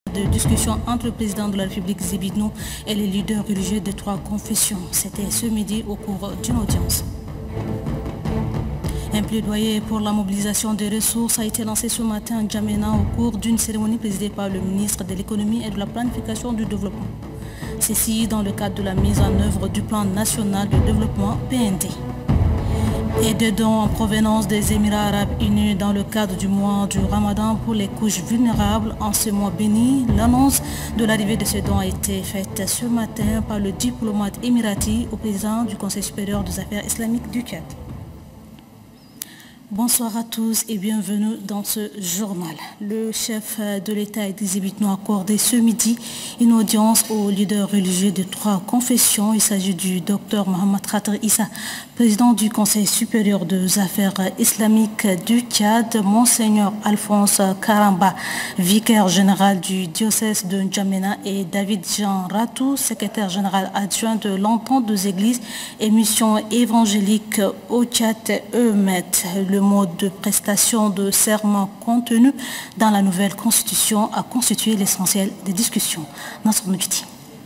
De discussion entre le président de la République Zébidnou et les leaders religieux des trois confessions. C'était ce midi au cours d'une audience. Un plaidoyer pour la mobilisation des ressources a été lancé ce matin à N'Djamena au cours d'une cérémonie présidée par le ministre de l'économie et de la planification du développement. Ceci dans le cadre de la mise en œuvre du plan national de développement PND. Et de dons en provenance des Émirats arabes unis dans le cadre du mois du Ramadan pour les couches vulnérables en ce mois béni. L'annonce de l'arrivée de ces dons a été faite ce matin par le diplomate émirati au président du Conseil supérieur des affaires islamiques du Tchad. Bonsoir à tous et bienvenue dans ce journal. Le chef de l'État Idriss Déby a accordé ce midi une audience aux leaders religieux de trois confessions. Il s'agit du docteur Mohamed Khater Issa, président du Conseil supérieur des affaires islamiques du Tchad, Monseigneur Alphonse Karamba, vicaire général du diocèse de N'Djamena, et David Jean Ratou, secrétaire général adjoint de l'Entente des Églises et missions évangéliques au Tchad EMET. Le mode de prestation de serment contenu dans la nouvelle constitution a constitué l'essentiel des discussions. Nasr Noudjiti.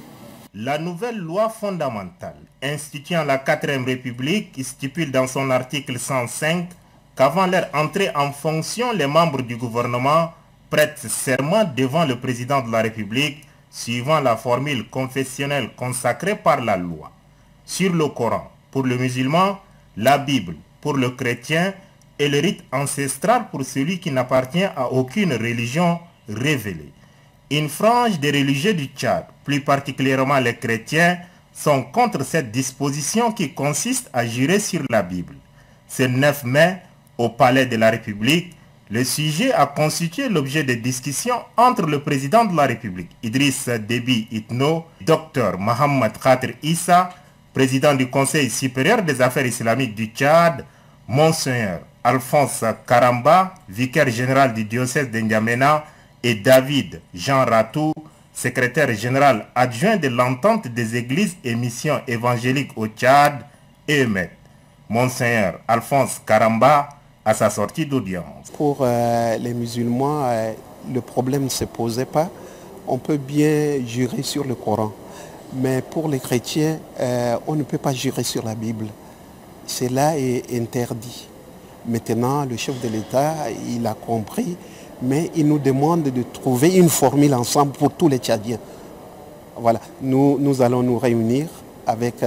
La nouvelle loi fondamentale instituant la 4e République stipule dans son article 105 qu'avant leur entrée en fonction, les membres du gouvernement prêtent serment devant le président de la République suivant la formule confessionnelle consacrée par la loi. Sur le Coran, pour le musulman, la Bible, pour le chrétien, et le rite ancestral pour celui qui n'appartient à aucune religion révélée. Une frange des religieux du Tchad, plus particulièrement les chrétiens, sont contre cette disposition qui consiste à jurer sur la Bible. Ce 9 mai, au Palais de la République, le sujet a constitué l'objet de discussions entre le président de la République, Idriss Déby Itno, Dr Mohamed Khater Issa, président du Conseil supérieur des affaires islamiques du Tchad, Monseigneur Alphonse Karamba, vicaire général du diocèse de N'Djamena, et David Jean Ratou, secrétaire général adjoint de l'Entente des Églises et missions évangéliques au Tchad, EMET. Monseigneur Alphonse Karamba à sa sortie d'audience. Pour les musulmans, le problème ne se posait pas. On peut bien jurer sur le Coran. Mais pour les chrétiens, on ne peut pas jurer sur la Bible. Cela est interdit. Maintenant, le chef de l'État, il a compris, mais il nous demande de trouver une formule ensemble pour tous les Tchadiens. Voilà, nous allons nous réunir avec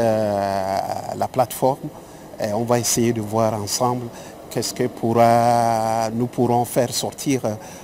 la plateforme et on va essayer de voir ensemble qu'est-ce que nous pourrons faire sortir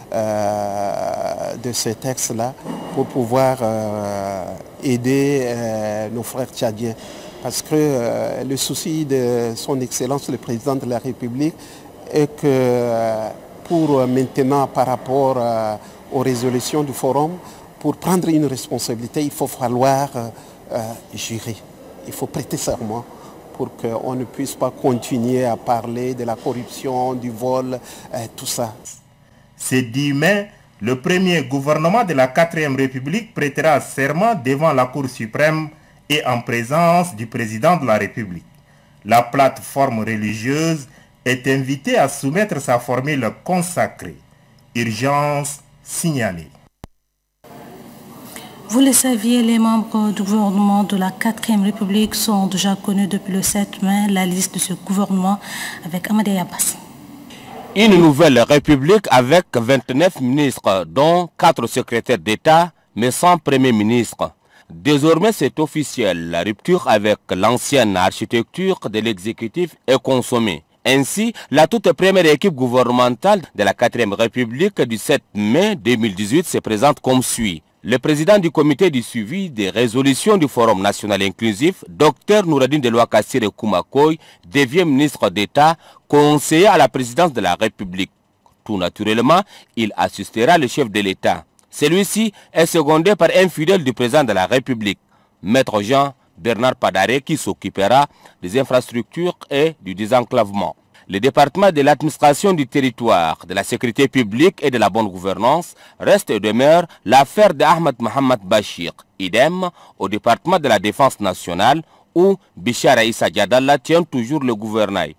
de ce texte-là pour pouvoir aider nos frères tchadiens. Parce que le souci de son Excellence, le Président de la République, est que pour maintenant, par rapport aux résolutions du Forum, pour prendre une responsabilité, il faut falloir jurer. Il faut prêter serment pour qu'on ne puisse pas continuer à parler de la corruption, du vol, tout ça. Ce 10 mai, le premier gouvernement de la 4e République prêtera serment devant la Cour suprême et en présence du président de la République. La plateforme religieuse est invitée à soumettre sa formule consacrée. Urgence signalée. Vous le saviez, les membres du gouvernement de la 4e République sont déjà connus depuis le 7 mai. La liste de ce gouvernement avec Amadé Abbas. Une nouvelle République avec 29 ministres, dont 4 secrétaires d'État, mais sans Premier ministre. Désormais, c'est officiel. La rupture avec l'ancienne architecture de l'exécutif est consommée. Ainsi, la toute première équipe gouvernementale de la 4e République du 7 mai 2018 se présente comme suit. Le président du comité du suivi des résolutions du Forum national inclusif, Dr Noureddine Deloua Kassire Koumakoy, devient ministre d'État, conseiller à la présidence de la République. Tout naturellement, il assistera le chef de l'État. Celui-ci est secondé par un fidèle du président de la République, Maître Jean-Bernard Padaré, qui s'occupera des infrastructures et du désenclavement. Le département de l'administration du territoire, de la sécurité publique et de la bonne gouvernance reste et demeure l'affaire d'Ahmed Mohamed Bachir. Idem au département de la défense nationale où Bichara Issa Diadalla tient toujours le gouvernail.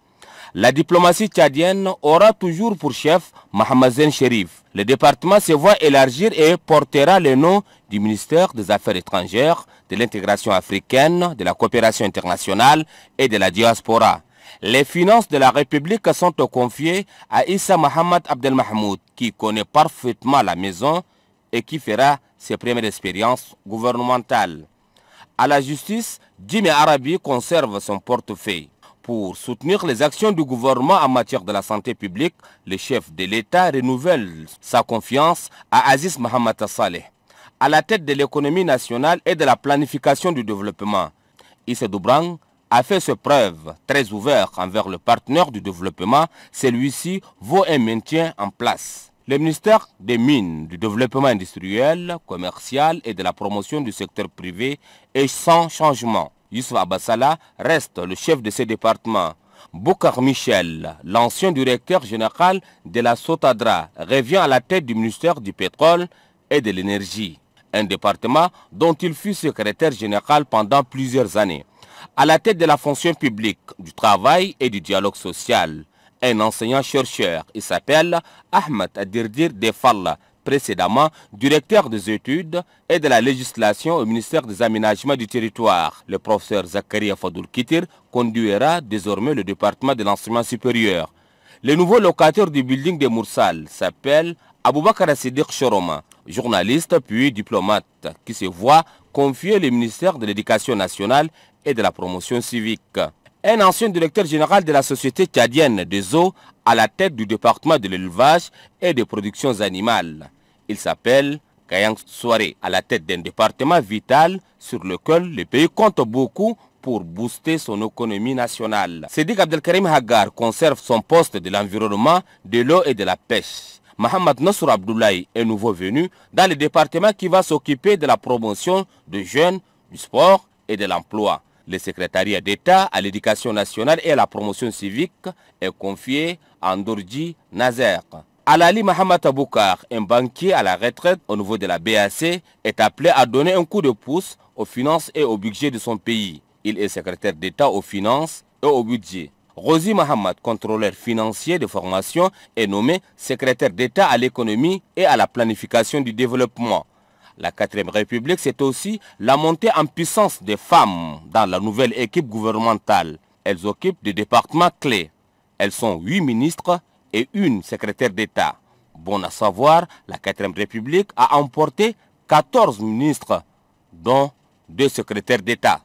La diplomatie tchadienne aura toujours pour chef Mohamed Zen Chérif. Le département se voit élargir et portera le nom du ministère des Affaires étrangères, de l'intégration africaine, de la coopération internationale et de la diaspora. Les finances de la République sont confiées à Issa Mohamed Abdel Mahmoud, qui connaît parfaitement la maison et qui fera ses premières expériences gouvernementales. À la justice, Jimmy Arabi conserve son portefeuille. Pour soutenir les actions du gouvernement en matière de la santé publique, le chef de l'État renouvelle sa confiance à Aziz Mohamed Saleh. À la tête de l'économie nationale et de la planification du développement, Issa Doubrang a fait ses preuves très ouvert envers le partenaire du développement. Celui-ci vaut un maintien en place. Le ministère des Mines, du Développement industriel, commercial et de la promotion du secteur privé est sans changement. Youssouf Abassala reste le chef de ce département. Boukar Michel, l'ancien directeur général de la Sotadra, revient à la tête du ministère du pétrole et de l'énergie, un département dont il fut secrétaire général pendant plusieurs années. À la tête de la fonction publique, du travail et du dialogue social, un enseignant-chercheur, il s'appelle Ahmed Adirdir Defalla, précédemment directeur des études et de la législation au ministère des Aménagements du territoire. Le professeur Zakaria Fadoul Kitir conduira désormais le département de l'enseignement supérieur. Le nouveau locataire du building de Moursal s'appelle Aboubakar Siddiq Choroma, journaliste puis diplomate, qui se voit confier le ministère de l'Éducation nationale et de la promotion civique. Un ancien directeur général de la Société tchadienne des eaux à la tête du département de l'élevage et des productions animales. Il s'appelle Kayang Soare, à la tête d'un département vital sur lequel le pays compte beaucoup pour booster son économie nationale. Sédik Abdelkarim Hagar conserve son poste de l'environnement, de l'eau et de la pêche. Mohamed Nassour Abdoulaye est nouveau venu dans le département qui va s'occuper de la promotion des jeunes, du sport et de l'emploi. Le secrétariat d'État à l'éducation nationale et à la promotion civique est confié à Ndorji Nazer. Alali Mohamed Aboukar, un banquier à la retraite au niveau de la BAC, est appelé à donner un coup de pouce aux finances et au budget de son pays. Il est secrétaire d'État aux finances et au budget. Rosi Mohamed, contrôleur financier de formation, est nommé secrétaire d'État à l'économie et à la planification du développement. La 4e République, c'est aussi la montée en puissance des femmes dans la nouvelle équipe gouvernementale. Elles occupent des départements clés. Elles sont 8 ministres et 1 secrétaire d'État. Bon à savoir, la 4e République a emporté 14 ministres, dont 2 secrétaires d'État.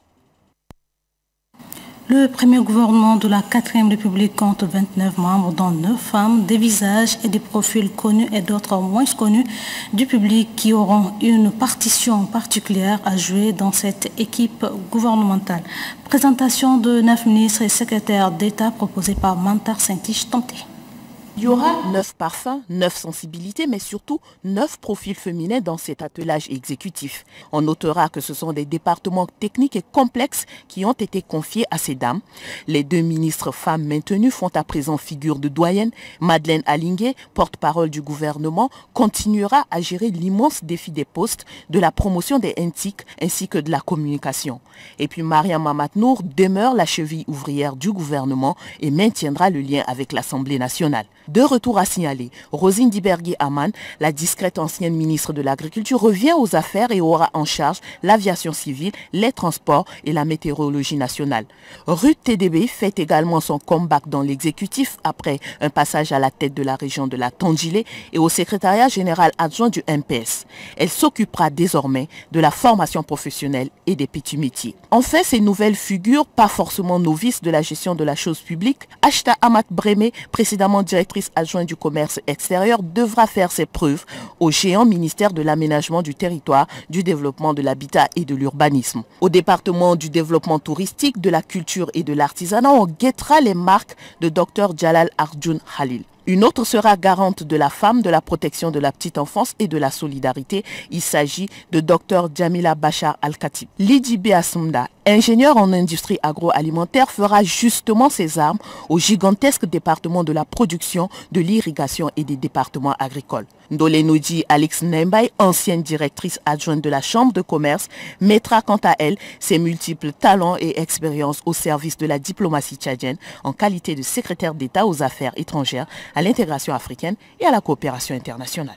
Le premier gouvernement de la 4e République compte 29 membres, dont 9 femmes, des visages et des profils connus et d'autres moins connus du public qui auront une partition particulière à jouer dans cette équipe gouvernementale. Présentation de 9 ministres et secrétaires d'État proposés par Mantar Saint-Iche-Tanté. Il y aura 9 parfums, 9 sensibilités, mais surtout 9 profils féminins dans cet attelage exécutif. On notera que ce sont des départements techniques et complexes qui ont été confiés à ces dames. Les 2 ministres femmes maintenues font à présent figure de doyenne. Madeleine Alingué, porte-parole du gouvernement, continuera à gérer l'immense défi des postes, de la promotion des NTIC ainsi que de la communication. Et puis Mariam Mamatnour demeure la cheville ouvrière du gouvernement et maintiendra le lien avec l'Assemblée nationale. De retour à signaler, Rosine Dibergui Aman, la discrète ancienne ministre de l'Agriculture, revient aux affaires et aura en charge l'aviation civile, les transports et la météorologie nationale. Ruth TDB fait également son comeback dans l'exécutif après un passage à la tête de la région de la Tandjilé et au secrétariat général adjoint du MPS. Elle s'occupera désormais de la formation professionnelle et des petits métiers. Enfin, ces nouvelles figures, pas forcément novices de la gestion de la chose publique, Ashta Amat Brémé, précédemment directrice adjointe du commerce extérieur, devra faire ses preuves au géant ministère de l'aménagement du territoire, du développement de l'habitat et de l'urbanisme. Au département du développement touristique, de la culture et de l'artisanat, on guettera les marques de Dr Jalal Arjun Khalil. Une autre sera garante de la femme, de la protection de la petite enfance et de la solidarité. Il s'agit de Dr Jamila Bachar Al-Khatib. Lydie Beassoumda, ingénieure en industrie agroalimentaire, fera justement ses armes au gigantesque département de la production, de l'irrigation et des départements agricoles. Ndolenoji Alex Nembay, ancienne directrice adjointe de la Chambre de commerce, mettra quant à elle ses multiples talents et expériences au service de la diplomatie tchadienne en qualité de secrétaire d'État aux affaires étrangères, à l'intégration africaine et à la coopération internationale.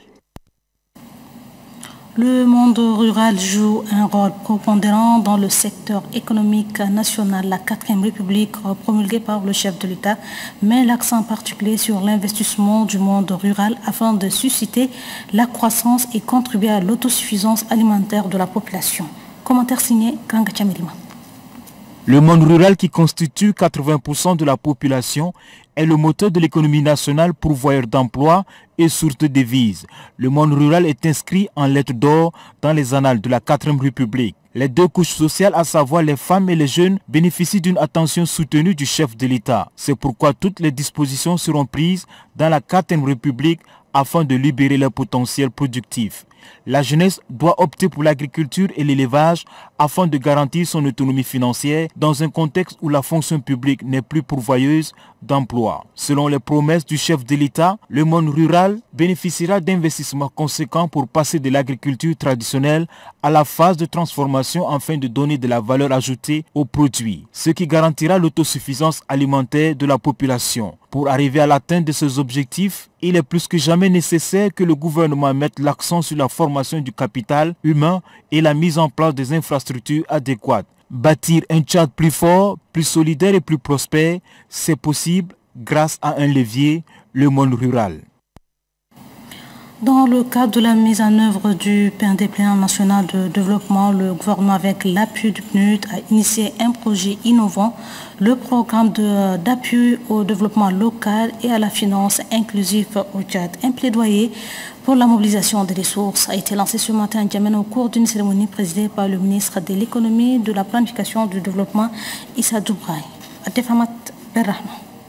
Le monde rural joue un rôle prépondérant dans le secteur économique national. La 4e République, promulguée par le chef de l'État, met l'accent particulier sur l'investissement du monde rural afin de susciter la croissance et contribuer à l'autosuffisance alimentaire de la population. Commentaire signé Kanga Chamirima. Le monde rural, qui constitue 80% de la population, est le moteur de l'économie nationale, pourvoyeur d'emplois et source de devises. Le monde rural est inscrit en lettres d'or dans les annales de la 4e République. Les deux couches sociales, à savoir les femmes et les jeunes, bénéficient d'une attention soutenue du chef de l'État. C'est pourquoi toutes les dispositions seront prises dans la 4e République afin de libérer leur potentiel productif. La jeunesse doit opter pour l'agriculture et l'élevage afin de garantir son autonomie financière dans un contexte où la fonction publique n'est plus pourvoyeuse d'emplois. Selon les promesses du chef de l'État, le monde rural bénéficiera d'investissements conséquents pour passer de l'agriculture traditionnelle à la phase de transformation afin de donner de la valeur ajoutée aux produits, ce qui garantira l'autosuffisance alimentaire de la population. Pour arriver à l'atteinte de ces objectifs, il est plus que jamais nécessaire que le gouvernement mette l'accent sur la formation du capital humain et la mise en place des infrastructures adéquates. Bâtir un Tchad plus fort, plus solidaire et plus prospère, c'est possible grâce à un levier, le monde rural. Dans le cadre de la mise en œuvre du plan national de développement, le gouvernement, avec l'appui du PNUD, a initié un projet innovant, le programme d'appui au développement local et à la finance inclusive au Tchad. Un plaidoyer pour la mobilisation des ressources a été lancé ce matin à N'Djamena au cours d'une cérémonie présidée par le ministre de l'économie, de la planification du développement, Issa Doubraï. Atefamat Berrahman.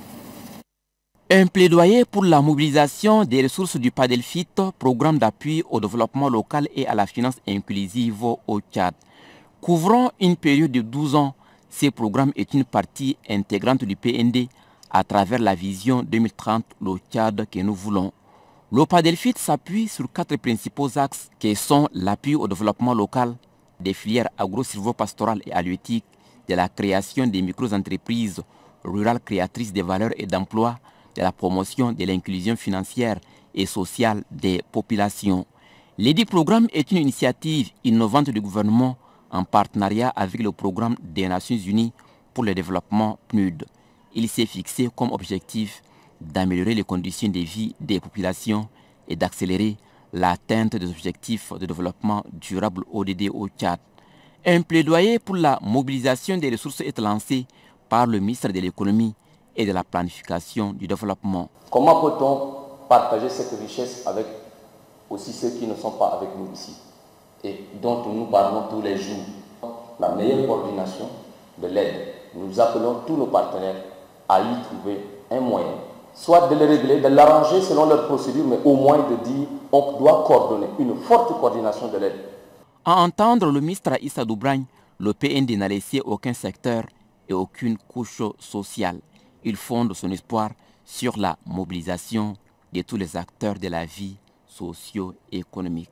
Un plaidoyer pour la mobilisation des ressources du PADELFIT, programme d'appui au développement local et à la finance inclusive au Tchad. Couvrant une période de 12 ans, ce programme est une partie intégrante du PND à travers la vision 2030, le Tchad que nous voulons. Le PADELFIT s'appuie sur 4 principaux axes qui sont l'appui au développement local, des filières agro-silvopastorales et halieutiques, de la création des micro-entreprises rurales créatrices de valeur et d'emplois, de la promotion de l'inclusion financière et sociale des populations. L'EDI Programme est une initiative innovante du gouvernement en partenariat avec le Programme des Nations Unies pour le développement PNUD. Il s'est fixé comme objectif d'améliorer les conditions de vie des populations et d'accélérer l'atteinte des objectifs de développement durable ODD au Tchad. Un plaidoyer pour la mobilisation des ressources est lancé par le ministre de l'économie et de la planification du développement. Comment peut-on partager cette richesse avec aussi ceux qui ne sont pas avec nous ici et dont nous parlons tous les jours? La meilleure coordination de l'aide. Nous appelons tous nos partenaires à y trouver un moyen, soit de les régler, de l'arranger selon leurs procédures, mais au moins de dire on doit coordonner, une forte coordination de l'aide. À entendre le ministre Issa Doubraï, le PND n'a laissé aucun secteur et aucune couche sociale. Il fonde son espoir sur la mobilisation de tous les acteurs de la vie socio-économique.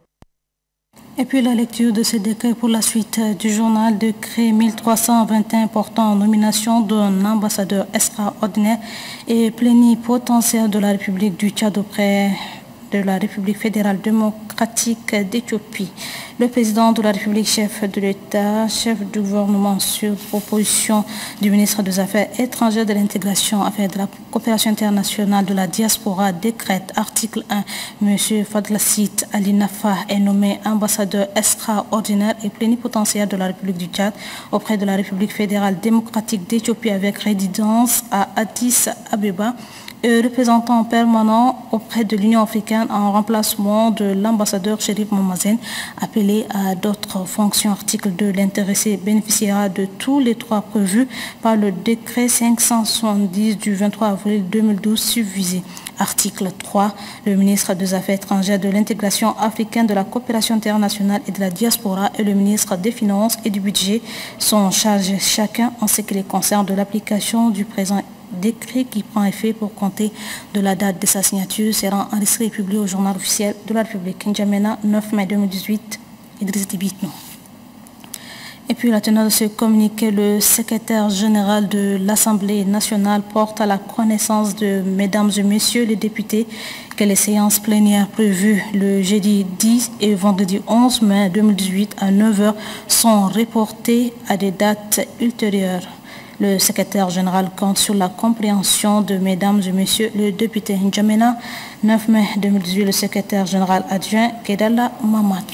Et puis la lecture de ce décret pour la suite du journal, décret 1321 portant nomination d'un ambassadeur extraordinaire et plénipotentiaire de la République du Tchad auprès de la République fédérale démocratique d'Éthiopie. Le président de la République, chef de l'État, chef du gouvernement sur proposition du ministre des Affaires étrangères, de l'intégration, affaires de la coopération internationale, de la diaspora, décrète article 1, M. Fadlassit Ali Nafa est nommé ambassadeur extraordinaire et plénipotentiaire de la République du Tchad auprès de la République fédérale démocratique d'Éthiopie avec résidence à Addis Abeba, représentant permanent auprès de l'Union africaine en remplacement de l'ambassadeur Chérif Mamazen, appelé à d'autres fonctions. Article 2, l'intéressé bénéficiera de tous les 3 prévus par le décret 570 du 23 avril 2012 subvisé. Article 3, le ministre des Affaires étrangères, de l'intégration africaine, de la coopération internationale et de la diaspora et le ministre des Finances et du Budget sont chargés chacun en ce qui les concerne de l'application du présent décret qui prend effet pour compter de la date de sa signature sera enregistré et publié au journal officiel de la République. N'Djamena, 9 mai 2018, Idriss Déby Itno. Et puis la teneur de ce communiqué, le secrétaire général de l'Assemblée nationale porte à la connaissance de mesdames et messieurs les députés que les séances plénières prévues le jeudi 10 et vendredi 11 mai 2018 à 9h sont reportées à des dates ultérieures. Le secrétaire général compte sur la compréhension de mesdames et messieurs les députés. N'Djamena, 9 mai 2018, le secrétaire général adjoint Kedala Mamat.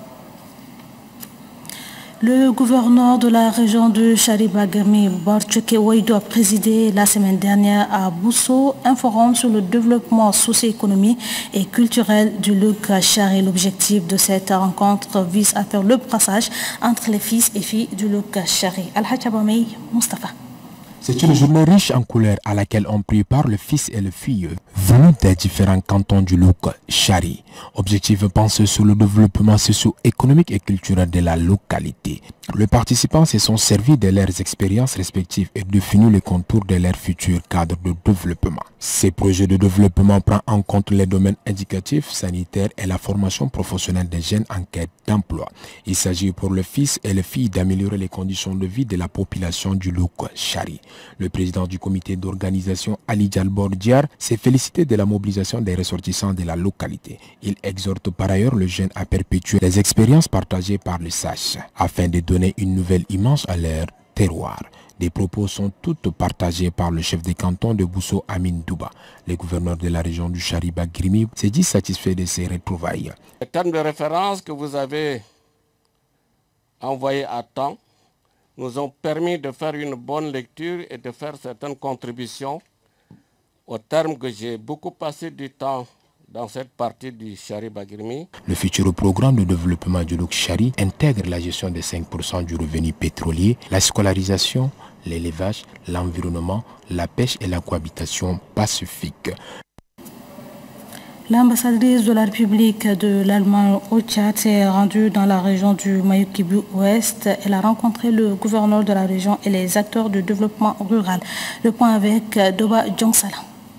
Le gouverneur de la région de Chari-Baguirmi, Bartcheke Ouaïdo, a présidé la semaine dernière à Bousso un forum sur le développement socio-économique et culturel du Louga Chari. L'objectif de cette rencontre vise à faire le brassage entre les fils et filles du Louga Chari. Al-Hajj Abamey, Mustafa. C'est une journée riche en couleurs à laquelle on prépare le fils et les filles venus des différents cantons du Louga Chari. Objectif pensé sur le développement socio-économique et culturel de la localité. Les participants se sont servis de leurs expériences respectives et défini les contours de leur futur cadre de développement. Ces projets de développement prennent en compte les domaines éducatifs, sanitaires et la formation professionnelle des jeunes en quête d'emploi. Il s'agit pour le fils et les filles d'améliorer les conditions de vie de la population du Louga Chari. Le président du comité d'organisation, Ali Djalbor Diar, s'est félicité de la mobilisation des ressortissants de la localité. Il exhorte par ailleurs le jeune à perpétuer les expériences partagées par les sages afin de donner une nouvelle image à leur terroir. Des propos sont toutes partagés par le chef des cantons de Bousso, Amin Douba. Le gouverneur de la région du Chari-Baguirmi s'est dit satisfait de ces retrouvailles. Les termes de référence que vous avez envoyés à temps nous ont permis de faire une bonne lecture et de faire certaines contributions au terme que j'ai beaucoup passé du temps dans cette partie du Chari-Baguirmi. Le futur programme de développement du Louga Chari intègre la gestion de 5% du revenu pétrolier, la scolarisation, l'élevage, l'environnement, la pêche et la cohabitation pacifique. L'ambassadrice de la République de l'Allemagne au Tchad s'est rendue dans la région du Mayukibu-Ouest. Elle a rencontré le gouverneur de la région et les acteurs du développement rural. Le point avec Doba Djongsala.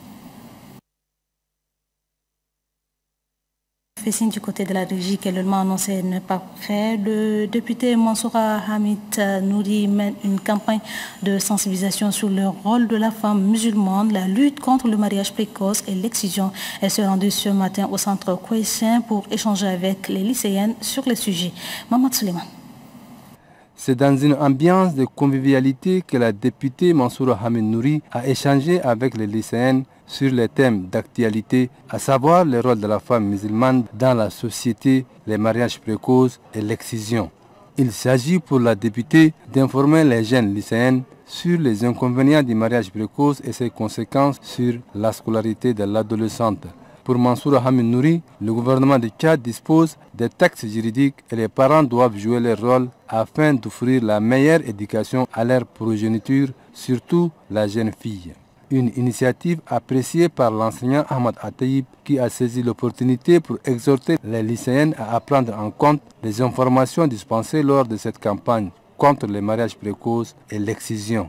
Signe du côté de la régie que l'élément annoncé n'est pas prêt. Le député Mansoura Hamid Nouri mène une campagne de sensibilisation sur le rôle de la femme musulmane, la lutte contre le mariage précoce et l'excision. Elle se rendue ce matin au centre Kouessien pour échanger avec les lycéennes sur le sujet. Mamad Suleiman. C'est dans une ambiance de convivialité que la députée Mansoura Hamid Nouri a échangé avec les lycéennes sur les thèmes d'actualité, à savoir le rôle de la femme musulmane dans la société, les mariages précoces et l'excision. Il s'agit pour la députée d'informer les jeunes lycéennes sur les inconvénients du mariage précoce et ses conséquences sur la scolarité de l'adolescente. Pour Mansoura Hamid Nouri, le gouvernement du Tchad dispose des textes juridiques et les parents doivent jouer leur rôle afin d'offrir la meilleure éducation à leur progéniture, surtout la jeune fille. Une initiative appréciée par l'enseignant Ahmad Atayib qui a saisi l'opportunité pour exhorter les lycéennes à prendre en compte les informations dispensées lors de cette campagne contre les mariages précoces et l'excision.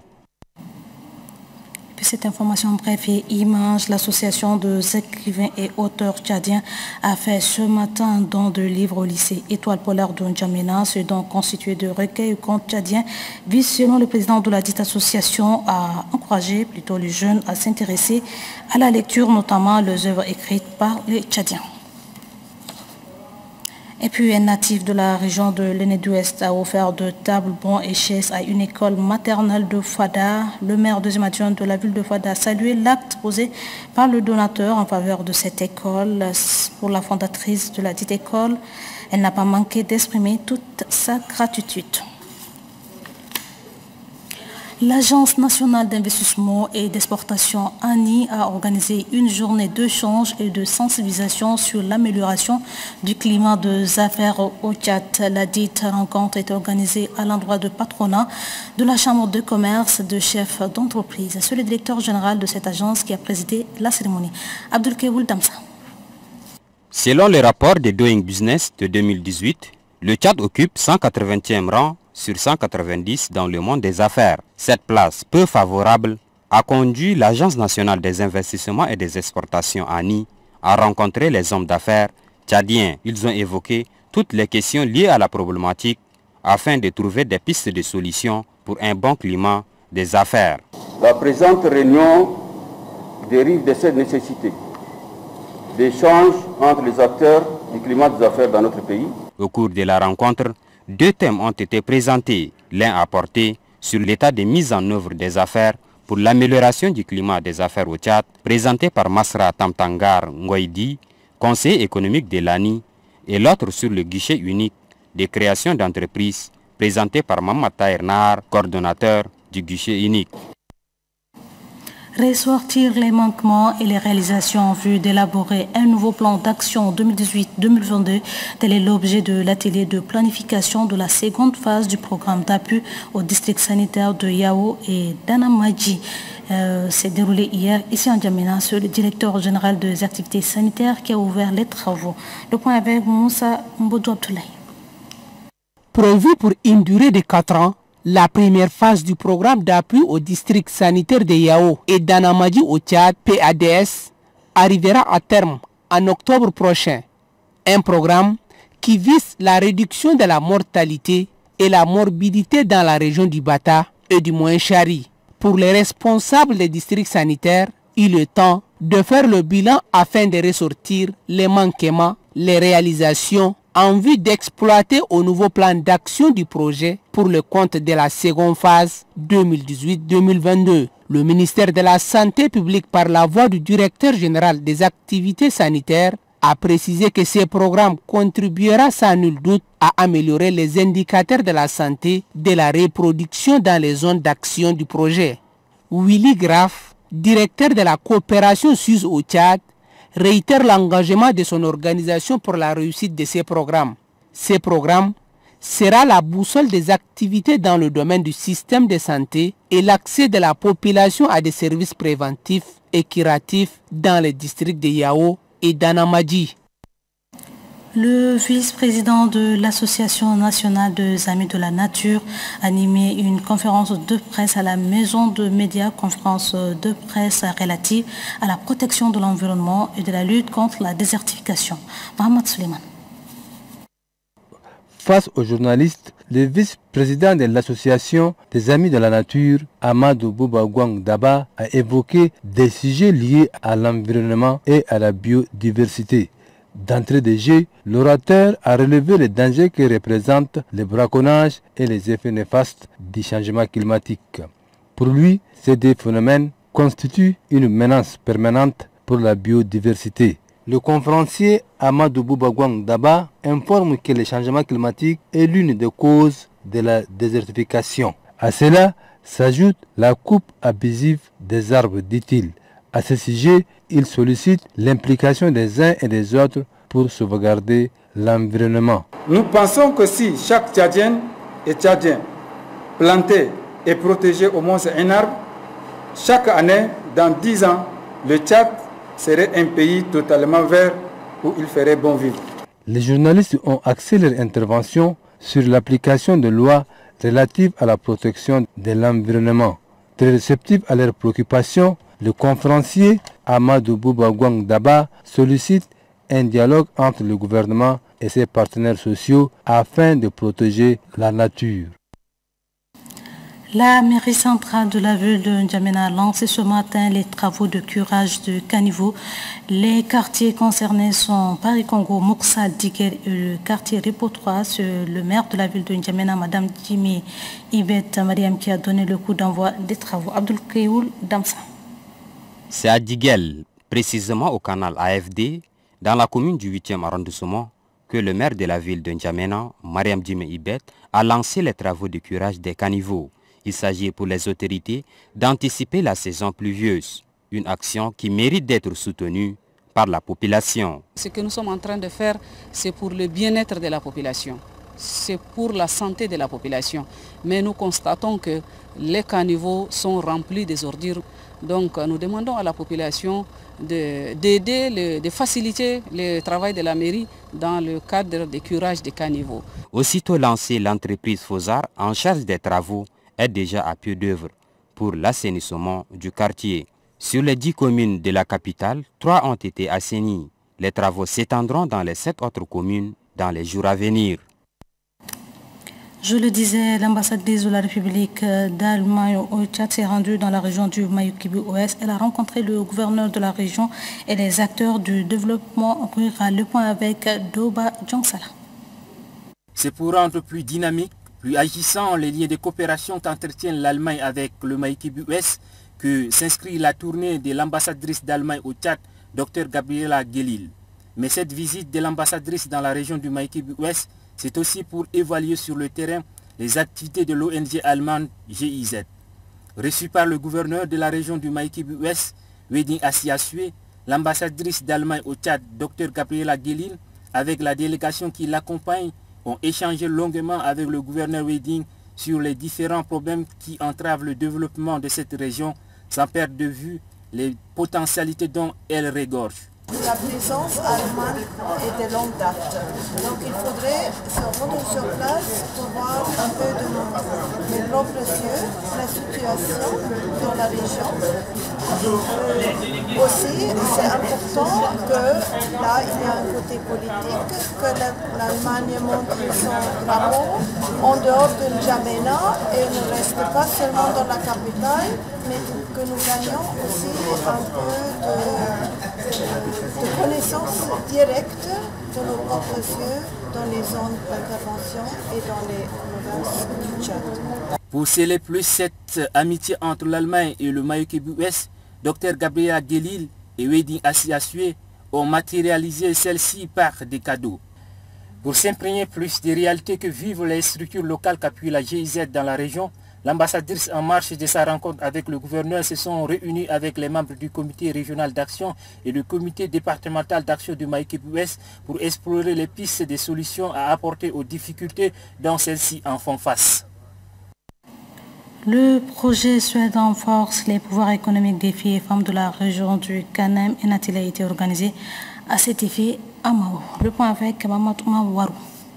Cette information bref et image, l'association des écrivains et auteurs tchadiens a fait ce matin don de livres au lycée Étoile polaire de N'Djamena. Ce don constitué de recueils et contes tchadiens vise, selon le président de la dite association, à encourager plutôt les jeunes à s'intéresser à la lecture, notamment les œuvres écrites par les tchadiens. Et puis un natif de la région de l'Aîné-d'Ouest a offert de tables, bancs et chaises à une école maternelle de Fada. Le maire deuxième adjoint de la ville de Fada a salué l'acte posé par le donateur en faveur de cette école. Pour la fondatrice de la dite école, elle n'a pas manqué d'exprimer toute sa gratitude. L'Agence nationale d'investissement et d'exportation ANI a organisé une journée d'échange et de sensibilisation sur l'amélioration du climat des affaires au Tchad. La dite rencontre est organisée à l'endroit de patronat de la Chambre de commerce de chefs d'entreprise. C'est le directeur général de cette agence qui a présidé la cérémonie. Abdelkewoul Damsa. Selon le rapport de Doing Business de 2018, le Tchad occupe 180e rang sur 190 dans le monde des affaires. Cette place peu favorable a conduit l'Agence nationale des investissements et des exportations ANI à rencontrer les hommes d'affaires tchadiens. Ils ont évoqué toutes les questions liées à la problématique afin de trouver des pistes de solutions pour un bon climat des affaires. La présente réunion dérive de cette nécessité d'échange entre les acteurs du climat des affaires dans notre pays. Au cours de la rencontre, 2 thèmes ont été présentés. L'un a porté sur l'état de mise en œuvre des affaires pour l'amélioration du climat des affaires au Tchad, présenté par Masra Tamtangar Ngoïdi, conseiller économique de l'ANI, et l'autre sur le guichet unique de création d'entreprises, présenté par Mamata Ernar, coordonnateur du guichet unique. Ressortir les manquements et les réalisations en vue d'élaborer un nouveau plan d'action 2018-2022, tel est l'objet de l'atelier de planification de la seconde phase du programme d'appui au district sanitaire de Yao et d'Anamadji. S'est déroulé hier ici en Djamena sur le directeur général des activités sanitaires qui a ouvert les travaux. Le point avec Moussa Mbodou Abdoulaye. Prévu pour une durée de 4 ans, la première phase du programme d'appui au district sanitaire de Yao et d'Anamadji au Tchad, PADS, arrivera à terme en octobre prochain. Un programme qui vise la réduction de la mortalité et la morbidité dans la région du Bata et du Moyen-Chari. Pour les responsables des districts sanitaires, il est temps de faire le bilan afin de ressortir les manquements, les réalisations en vue d'exploiter au nouveau plan d'action du projet pour le compte de la seconde phase 2018-2022. Le ministère de la Santé publique, par la voix du directeur général des activités sanitaires, a précisé que ce programme contribuera sans nul doute à améliorer les indicateurs de la santé de la reproduction dans les zones d'action du projet. Willy Graff, directeur de la coopération suisse au Tchad, réitère l'engagement de son organisation pour la réussite de ces programmes. Ces programmes sera la boussole des activités dans le domaine du système de santé et l'accès de la population à des services préventifs et curatifs dans les districts de Yao et d'Anamadji. Le vice-président de l'Association nationale des amis de la nature a animé une conférence de presse à la maison de médias, conférence de presse relative à la protection de l'environnement et de la lutte contre la désertification. Mohamed Suleiman. Face aux journalistes, le vice-président de l'Association des amis de la nature, Amadou Boubagouang Daba, a évoqué des sujets liés à l'environnement et à la biodiversité. D'entrée de jeu, l'orateur a relevé les dangers que représentent le braconnage et les effets néfastes du changement climatique. Pour lui, ces deux phénomènes constituent une menace permanente pour la biodiversité. Le conférencier Amadou Boubagouang Daba informe que le changement climatique est l'une des causes de la désertification. À cela s'ajoute la coupe abusive des arbres, dit-il. À ce sujet, il sollicite l'implication des uns et des autres pour sauvegarder l'environnement. Nous pensons que si chaque Tchadien et Tchadien plantait et protégeait au moins un arbre, chaque année, dans 10 ans, le Tchad serait un pays totalement vert où il ferait bon vivre. Les journalistes ont axé leur intervention sur l'application de lois relatives à la protection de l'environnement. Très réceptif à leurs préoccupations, le conférencier Amadou Boubagouang Daba sollicite un dialogue entre le gouvernement et ses partenaires sociaux afin de protéger la nature. La mairie centrale de la ville de N'Djamena a lancé ce matin les travaux de curage de caniveaux. Les quartiers concernés sont Paris-Congo, Moussa, Diguel et le quartier Ripo 3. C'est le maire de la ville de N'Djamena, Mme Jimmy Ibet Mariam, qui a donné le coup d'envoi des travaux. Abdul Kayoul Damsa. C'est à Diguel, précisément au canal AFD, dans la commune du 8e arrondissement, que le maire de la ville de N'Djamena, Mariam Jimmy Ibet, a lancé les travaux de curage des caniveaux. Il s'agit pour les autorités d'anticiper la saison pluvieuse, une action qui mérite d'être soutenue par la population. Ce que nous sommes en train de faire, c'est pour le bien-être de la population, c'est pour la santé de la population. Mais nous constatons que les caniveaux sont remplis des ordures. Donc nous demandons à la population d'aider, de faciliter le travail de la mairie dans le cadre du curage des caniveaux. Aussitôt lancée, l'entreprise Fosar, en charge des travaux, est déjà à pied d'œuvre pour l'assainissement du quartier. Sur les 10 communes de la capitale, 3 ont été assainies. Les travaux s'étendront dans les 7 autres communes dans les jours à venir. Je le disais, l'ambassadrice de la République d'Allemagne au Tchad s'est rendue dans la région du Mayukibu-Ouest. Elle a rencontré le gouverneur de la région et les acteurs du développement rural. Le point avec Doba Djongsala. C'est pour rendre plus dynamique, plus agissant les liens de coopération qu'entretient l'Allemagne avec le Mayukibu-Ouest que s'inscrit la tournée de l'ambassadrice d'Allemagne au Tchad, Dr Gabriela Gelil. Mais cette visite de l'ambassadrice dans la région du Mayukibu-Ouest, c'est aussi pour évaluer sur le terrain les activités de l'ONG allemande GIZ. Reçue par le gouverneur de la région du Mayukibu-Ouest, Weding Asiasue, l'ambassadrice d'Allemagne au Tchad, Dr Gabriela Gelil, avec la délégation qui l'accompagne, ont échangé longuement avec le gouverneur Weding sur les différents problèmes qui entravent le développement de cette région, sans perdre de vue les potentialités dont elle regorge. La présence allemande est de longue date. Donc il faudrait se rendre sur place pour voir un peu de mes propres yeux la situation dans la région. Aussi, c'est important que là, il y a un côté politique, que l'Allemagne montre son drapeau en dehors de N'Djamena et ne reste pas seulement dans la capitale, mais que nous gagnons aussi un peu de connaissances directes de nos propres yeux dans les zones d'intervention et dans les provinces du Tchad. Pour sceller plus cette amitié entre l'Allemagne et le Mayukibu-Ouest, Dr Gabriela Gelil et Weding Asiasue ont matérialisé celle-ci par des cadeaux. Pour s'imprégner plus des réalités que vivent les structures locales qu'appuie la GIZ dans la région, l'ambassadrice en marche de sa rencontre avec le gouverneur se sont réunis avec les membres du comité régional d'action et du comité départemental d'action du Mayukibu-Ouest pour explorer les pistes des solutions à apporter aux difficultés dont celles-ci en font face. Le projet Suède renforce les pouvoirs économiques des filles et femmes de la région du Kanem et Natil a été organisé à cet effet à Mao. Le point avec Mamadou Mawarou.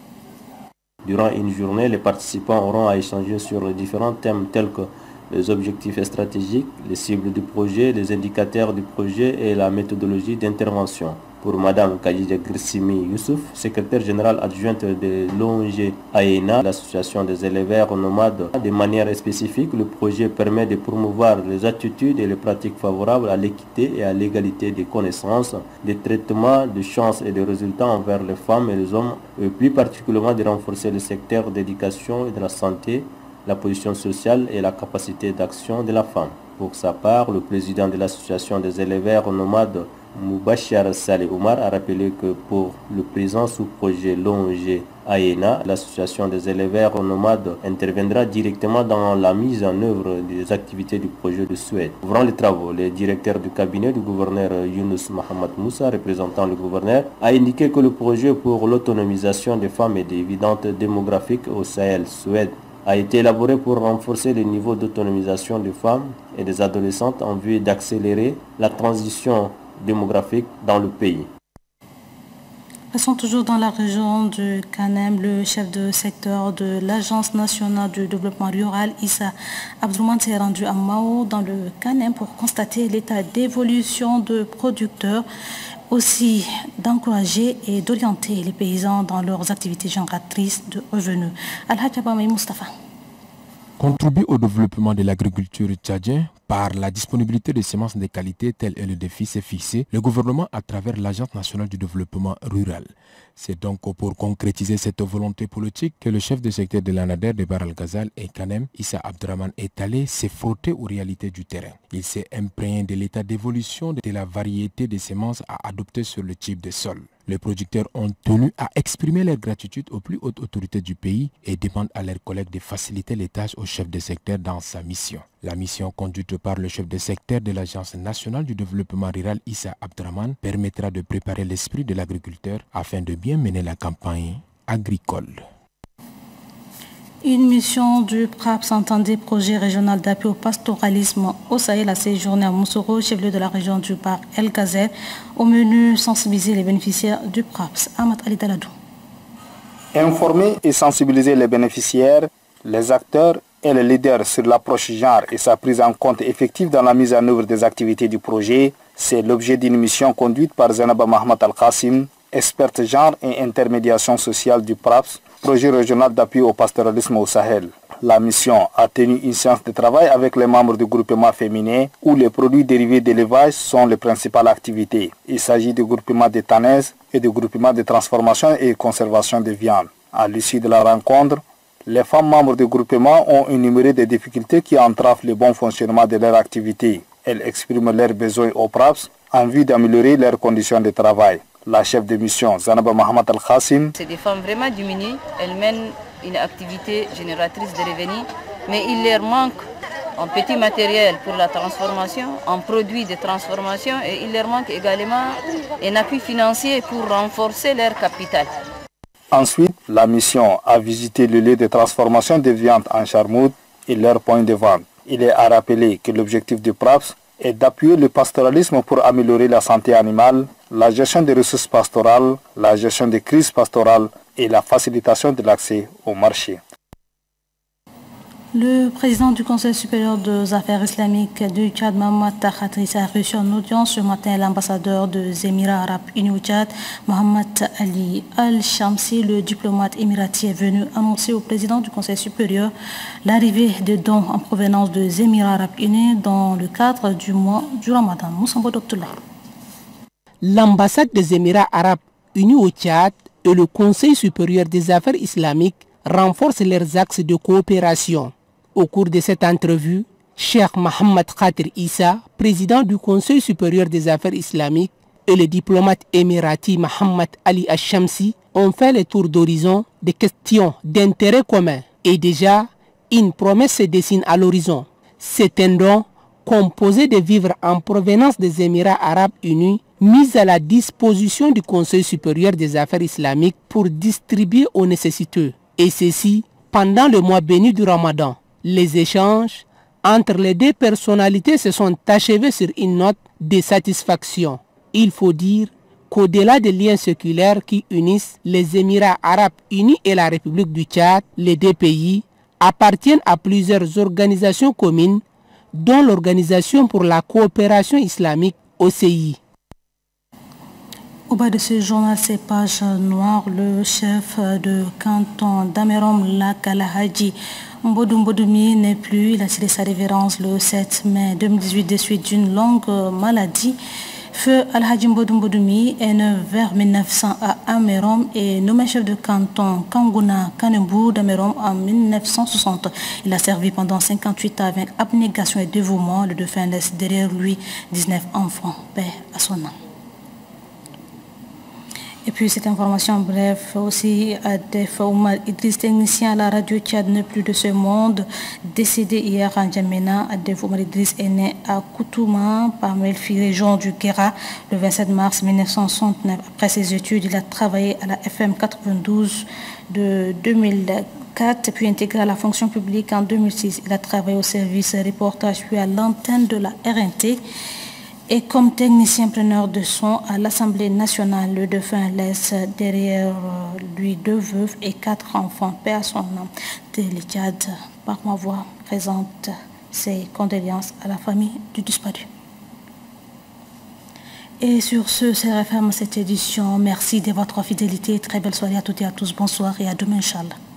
Durant une journée, les participants auront à échanger sur les différents thèmes tels que les objectifs stratégiques, les cibles du projet, les indicateurs du projet et la méthodologie d'intervention. Pour Mme Khadija Grissimi Youssouf, secrétaire générale adjointe de l'ONG AENA, l'association des éleveurs nomades, de manière spécifique, le projet permet de promouvoir les attitudes et les pratiques favorables à l'équité et à l'égalité des connaissances, des traitements, de chances et de résultats envers les femmes et les hommes, et plus particulièrement de renforcer le secteur d'éducation et de la santé, la position sociale et la capacité d'action de la femme. Pour sa part, le président de l'association des éleveurs nomades, Moubachar Saleh Omar, a rappelé que pour le présent sous-projet l'ONG AENA, l'association des éleveurs nomades interviendra directement dans la mise en œuvre des activités du projet de Suède. Ouvrant les travaux, le directeur du cabinet du gouverneur Younous Mohamed Moussa, représentant le gouverneur, a indiqué que le projet pour l'autonomisation des femmes et des vidantes démographiques au Sahel Suède a été élaboré pour renforcer le niveau d'autonomisation des femmes et des adolescentes en vue d'accélérer la transition démographique dans le pays. Passons toujours dans la région du Kanem. Le chef de secteur de l'Agence nationale du développement rural, Issa Abdouman, s'est rendu à Mao dans le Kanem pour constater l'état d'évolution de producteurs, aussi d'encourager et d'orienter les paysans dans leurs activités génératrices de revenus. Al-Hajj Abamay Mustafa. Contribuer au développement de l'agriculture tchadienne par la disponibilité de semences de qualité tel est le défi s'est fixé le gouvernement à travers l'Agence nationale du développement rural. C'est donc pour concrétiser cette volonté politique que le chef de secteur de l'ANADER de Bar Al-Ghazal et Kanem, Issa Abdraman, est allé se frotter aux réalités du terrain. Il s'est imprégné de l'état d'évolution de la variété des semences à adopter sur le type de sol. Les producteurs ont tenu à exprimer leur gratitude aux plus hautes autorités du pays et demandent à leurs collègues de faciliter les tâches au chef de secteur dans sa mission. La mission conduite par le chef de secteur de l'Agence nationale du développement rural Issa Abdraman permettra de préparer l'esprit de l'agriculteur afin de bien mener la campagne agricole. Une mission du PRAPS, entendez projet régional d'appui au pastoralisme au Sahel, a séjourné à Moussoro, chef-lieu de la région du Bar El Ghazel. Au menu, sensibiliser les bénéficiaires du PRAPS. Ahmad Ali-Daladou. Informer et sensibiliser les bénéficiaires, les acteurs est le leader sur l'approche genre et sa prise en compte effective dans la mise en œuvre des activités du projet. C'est l'objet d'une mission conduite par Zanaba Mohamed Al-Qassim, experte genre et intermédiation sociale du PRAPS, projet régional d'appui au pastoralisme au Sahel. La mission a tenu une séance de travail avec les membres du groupement féminin où les produits dérivés d'élevage sont les principales activités. Il s'agit du groupement de tannaises et du groupement de transformation et conservation de viande. À l'issue de la rencontre, les femmes membres du groupement ont énuméré des difficultés qui entravent le bon fonctionnement de leur activité. Elles expriment leurs besoins au PRAPS en vue d'améliorer leurs conditions de travail. La chef de mission, Zanaba Mohamed Al-Qassim. C'est des femmes vraiment diminuées. Elles mènent une activité génératrice de revenus, mais il leur manque en petit matériel pour la transformation, en produits de transformation, et il leur manque également un appui financier pour renforcer leur capital. Ensuite, la mission a visité le lieu de transformation des viandes en charmoute et leur point de vente. Il est à rappeler que l'objectif du PRAPS est d'appuyer le pastoralisme pour améliorer la santé animale, la gestion des ressources pastorales, la gestion des crises pastorales et la facilitation de l'accès au marché. Le président du Conseil supérieur des affaires islamiques du Tchad, Mohamed Khatris, a reçu en audience ce matin l'ambassadeur des Émirats arabes unis au Tchad, Mohamed Ali Al-Shamsi. Le diplomate émirati est venu annoncer au président du Conseil supérieur l'arrivée de dons en provenance des Émirats arabes unis dans le cadre du mois du Ramadan. Moussambo Doktoula. L'ambassade des Émirats arabes unis au Tchad et le Conseil supérieur des affaires islamiques renforcent leurs axes de coopération. Au cours de cette entrevue, Cheikh Mohamed Khatir Issa, président du Conseil supérieur des affaires islamiques, et le diplomate émirati Mohamed Ali Al-Shamsi ont fait le tour d'horizon des questions d'intérêt commun. Et déjà, une promesse se dessine à l'horizon. C'est un don composé de vivres en provenance des Émirats arabes unis mis à la disposition du Conseil supérieur des affaires islamiques pour distribuer aux nécessiteux. Et ceci pendant le mois béni du Ramadan. Les échanges entre les deux personnalités se sont achevés sur une note de satisfaction. Il faut dire qu'au-delà des liens séculaires qui unissent les Émirats arabes unis et la République du Tchad, les deux pays appartiennent à plusieurs organisations communes, dont l'Organisation pour la coopération islamique OCI. Au bas de ce journal, ces pages noires, le chef de canton d'Amerom, Lac Alhaji Mbodou Mboudoumi n'est plus. Il a tiré sa révérence le 7 mai 2018 de suite d'une longue maladie. Feu Alhaji Mbodou Mboudoumi est né vers 1900 à Amerom et nommé chef de canton Kangouna Kanembou d'Amerom en 1960. Il a servi pendant 58 ans avec abnégation et dévouement. Le défunt laisse derrière lui 19 enfants. Paix à son nom. Et puis cette information, bref, aussi Adef Oumar Idriss, technicien à la radio Tchad, n'est plus de ce monde, décédé hier en Djamena. Adef Oumar Idriss est né à Koutouma, parmi les région du Guéra, le 27 mars 1969. Après ses études, il a travaillé à la FM 92 de 2004, puis intégré à la fonction publique en 2006. Il a travaillé au service reportage, puis à l'antenne de la RNT. Et comme technicien preneur de son à l'Assemblée nationale, le défunt laisse derrière lui 2 veuves et 4 enfants. Paix à son nom. Télé Tchad, par ma voix, présente ses condoléances à la famille du disparu. Et sur ce, c'est referme cette édition. Merci de votre fidélité. Très belle soirée à toutes et à tous. Bonsoir et à demain, Inch'Allah.